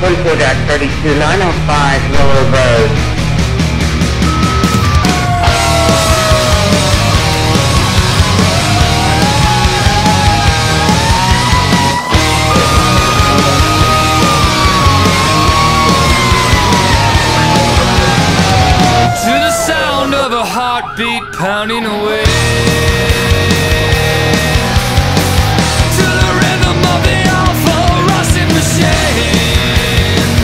14905 Miller Road. To the sound of a heartbeat pounding away, to the rhythm of the awful rushing machines,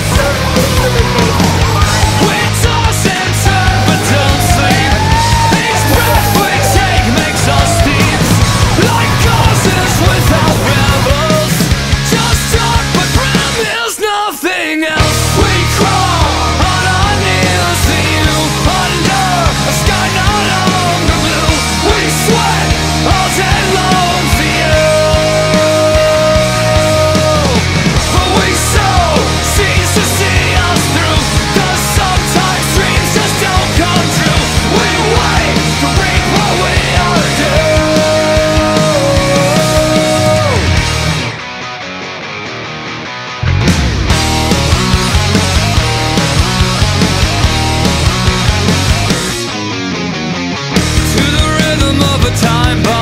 we toss and turn but don't sleep. Each breath we take makes us thieves, like horses without rebels. Just talk but promise nothing else. We crawl on our knees to you, under a sky no longer blue. We sweat all day long for you, but we so cease to see us through, 'cause sometimes dreams just don't come true. We wait to reap what we are due. To the rhythm of a time bomb